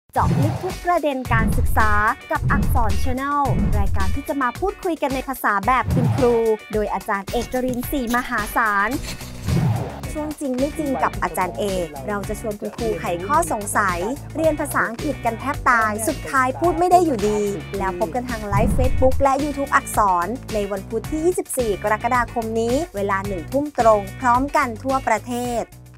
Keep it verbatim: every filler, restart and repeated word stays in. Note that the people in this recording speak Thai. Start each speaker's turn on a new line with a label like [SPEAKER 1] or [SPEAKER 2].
[SPEAKER 1] เจาะลึกทุกประเด็นการศึกษากับอักษร Channel รายการที่จะมาพูดคุยกันในภาษาแบบคุณครูโดยอาจารย์เอกรินทร์ ศรีมหาศาลช่วงจริงไม่จริงกับอาจารย์เอกเราจะชวนคุณครูไขข้อสงสัยเรียนภาษาอังกฤษกันแทบตายสุดท้ายพูดไม่ได้อยู่ดีแล้วพบกันทางไลฟ์ Facebook และ YouTube อักษรในวันพุธที่ ยี่สิบสี่ กรกฎาคมนี้เวลาหนึ่งทุ่มตรงพร้อมกันทั่วประเทศ